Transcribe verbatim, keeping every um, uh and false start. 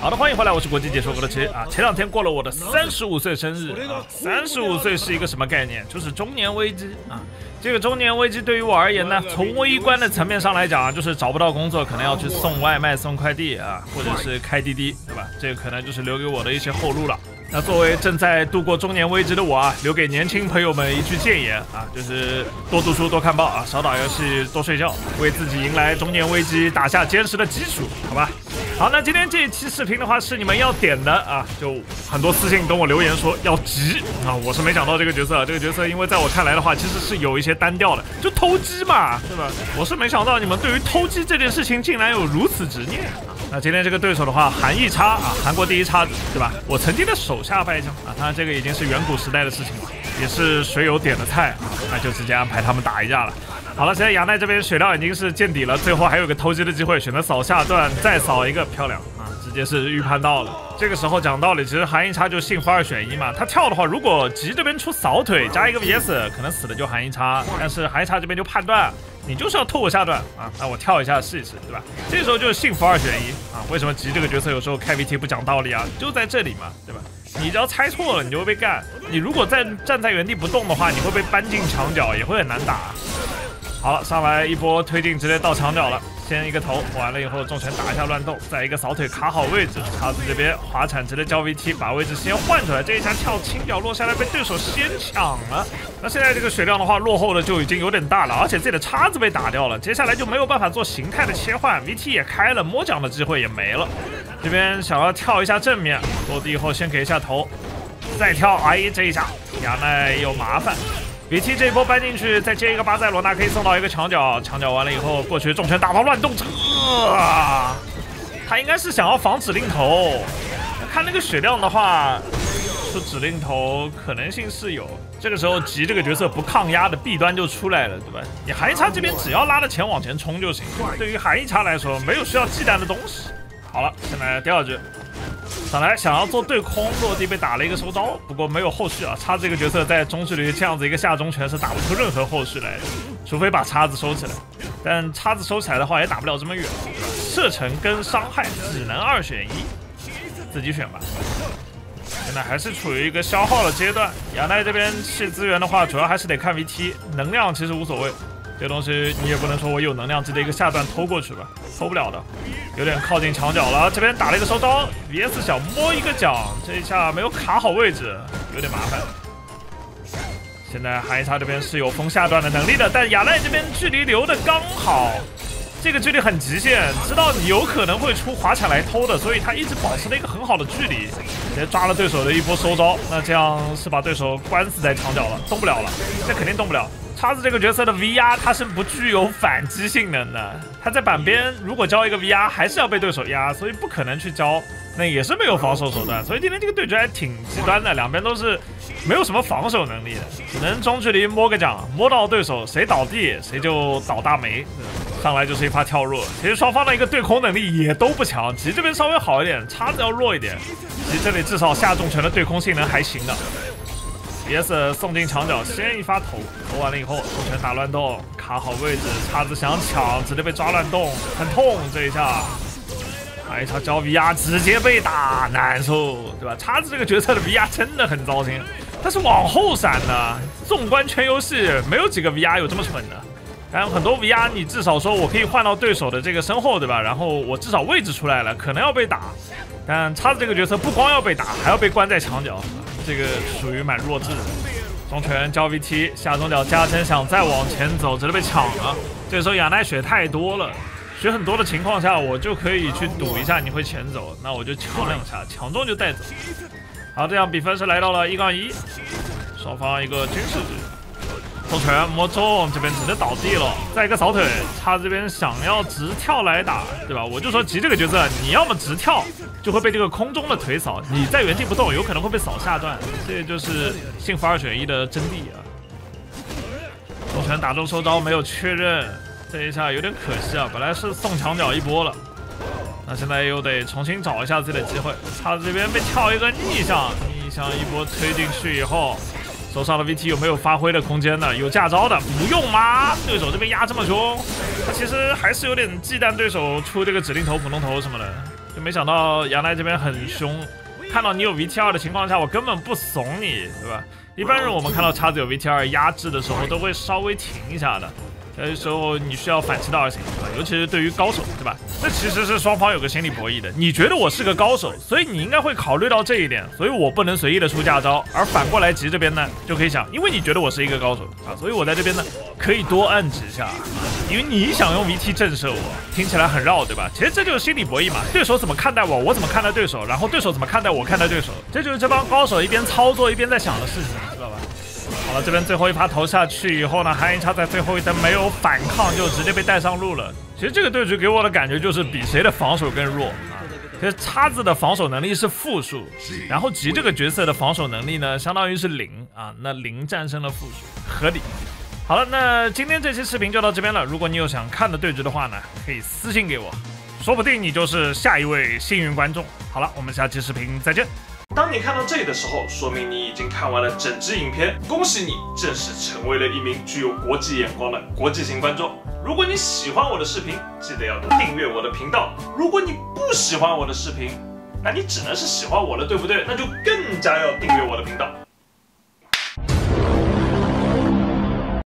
好的，欢迎回来，我是国际解说哥的奇啊。前两天过了我的三十五岁生日啊，三十五岁是一个什么概念？就是中年危机啊。这个中年危机对于我而言呢，从微观的层面上来讲啊，就是找不到工作，可能要去送外卖、送快递啊，或者是开滴滴，对吧？这个可能就是留给我的一些后路了。那作为正在度过中年危机的我啊，留给年轻朋友们一句谏言啊，就是多读书、多看报啊，少打游戏、多睡觉，为自己迎来中年危机打下坚实的基础，好吧？好，那今天这一期视频的话是你们要点的啊，就很多私信跟我留言说要急啊，我是没想到这个角色，这个角色因为在我看来的话，其实是有一些单调的，就偷鸡嘛，对吧？我是没想到你们对于偷鸡这件事情竟然有如此执念啊。那今天这个对手的话，韩义叉啊，韩国第一叉子，对吧？我曾经的手下败将啊，当然这个已经是远古时代的事情了，也是水友点的菜啊，那就直接安排他们打一架了。好了，现在亚奈这边血量已经是见底了，最后还有个偷鸡的机会，选择扫下段，再扫一个，漂亮啊，直接是预判到了。这个时候讲道理，其实韩一叉就幸福二选一嘛，他跳的话，如果吉这边出扫腿加一个 V S， 可能死的就韩一叉，但是韩一叉这边就判断你就是要拖我下段啊，那我跳一下试一试，对吧？这时候就是幸福二选一啊。为什么吉这个角色有时候开 V T 不讲道理啊？就在这里嘛，对吧？你只要猜错了，你就会被干。你如果在站在原地不动的话，你会被搬进墙角，也会很难打。好了，上来一波推进，直接到墙角了。先一个头，完了以后重拳打一下乱斗，再一个扫腿卡好位置。叉子这边滑铲直接交 V T， 把位置先换出来。这一下跳轻脚落下来，被对手先抢了。那现在这个血量的话，落后的就已经有点大了，而且自己的叉子被打掉了，接下来就没有办法做形态的切换 ，V T 也开了，摸奖的机会也没了。这边想要跳一下正面，落地以后先给一下头，再跳，哎，这一下亚奈有麻烦。V T 这一波搬进去，再接一个巴塞罗那，可以送到一个墙角。墙角完了以后，过去重拳打到乱动，呃、他应该是想要防指令头。看那个血量的话，出指令头可能性是有。这个时候吉这个角色不抗压的弊端就出来了，对吧？你韩一叉这边只要拉着钱往前冲就行。对于韩一叉来说，没有需要忌惮的东西。好了，现在第二局。上来想要做对空，落地被打了一个收招，不过没有后续啊。叉子这个角色在中距离这样子一个下中拳是打不出任何后续来的，除非把叉子收起来。但叉子收起来的话也打不了这么远，对吧？射程跟伤害只能二选一，自己选吧。现在还是处于一个消耗的阶段，亚奈这边弃资源的话，主要还是得看 V T， 能量其实无所谓。这东西你也不能说我有能量直接一个下段偷过去吧，偷不了的，有点靠近墙角了。这边打了一个收招 ，V S 想摸一个奖，这一下没有卡好位置，有点麻烦。现在韩一叉这边是有封下段的能力的，但亚奈这边距离留的刚好，这个距离很极限，知道你有可能会出滑铲来偷的，所以他一直保持了一个很好的距离，直接抓了对手的一波收招。那这样是把对手关死在墙角了，动不了了，这肯定动不了。叉子这个角色的 V R 它是不具有反击性能的，他在板边如果交一个 V R 还是要被对手压，所以不可能去交，那也是没有防守手段。所以今天这个对决还挺极端的，两边都是没有什么防守能力的，只能中距离摸个奖，摸到对手谁倒地谁就倒大霉，上来就是一发跳弱。其实双方的一个对空能力也都不强，吉这边稍微好一点，叉子要弱一点。吉这里至少下重拳的对空性能还行的。V S 送进墙角，先一发头，投完了以后重拳打乱动，卡好位置，叉子想抢，直接被抓乱动，很痛。这一下，哎，他交 V R 直接被打，难受，对吧？叉子这个角色的 V R 真的很糟心，他是往后闪的。纵观全游戏，没有几个 V R 有这么蠢的。但很多 V R 你至少说我可以换到对手的这个身后，对吧？然后我至少位置出来了，可能要被打。但叉子这个角色不光要被打，还要被关在墙角。这个属于蛮弱智的，中拳交 V T 下中角加成，想再往前走，直接被抢了。这个时候亚奈血太多了，血很多的情况下，我就可以去赌一下你会前走，那我就抢两下，抢中就带走。好，这样比分是来到了一杠一，双方一个军事局。中拳摸中，这边直接倒地了，再一个扫腿，他这边想要直跳来打，对吧？我就说吉这个角色，你要么直跳，就会被这个空中的腿扫；你在原地不动，有可能会被扫下段。这就是幸福二选一的真谛啊！中拳打中收招没有确认，这一下有点可惜啊！本来是送墙角一波了，那现在又得重新找一下自己的机会。他这边被跳一个逆向，逆向一波推进去以后。手上的 V T 有没有发挥的空间呢？有架招的，不用吗？对手这边压这么凶，他其实还是有点忌惮对手出这个指令头、普通头什么的。 就没想到杨奈这边很凶，看到你有 V T 二 的情况下，我根本不怂你，对吧？一般人我们看到叉子有 V T 二 压制的时候，都会稍微停一下的。有的时候你需要反其道而行，对吧？尤其是对于高手，对吧？这其实是双方有个心理博弈的。你觉得我是个高手，所以你应该会考虑到这一点，所以我不能随意的出价招。而反过来，吉这边呢就可以想，因为你觉得我是一个高手啊，所以我在这边呢可以多按几下，因为你想用 V T 震慑我，听起来很绕，对吧？其实这就是心理博弈嘛，对手怎么看待我，我怎么看待对手，然后对手怎么看待我，看待对手，这就是这帮高手一边操作一边在想的事情，知道吧？好了，这边最后一发投下去以后呢，韩银叉在最后一灯没有反抗，就直接被带上路了。其实这个对局给我的感觉就是比谁的防守更弱啊。其实叉子的防守能力是负数，然后吉这个角色的防守能力呢，相当于是零啊，那零战胜了负数，合理。好了，那今天这期视频就到这边了。如果你有想看的对局的话呢，可以私信给我，说不定你就是下一位幸运观众。好了，我们下期视频再见。当你看到这里的时候，说明你已经看完了整支影片，恭喜你正式成为了一名具有国际眼光的国际型观众。如果你喜欢我的视频，记得要订阅我的频道。如果你不喜欢我的视频，那你只能是喜欢我了，对不对？那就更加要订阅我的频道。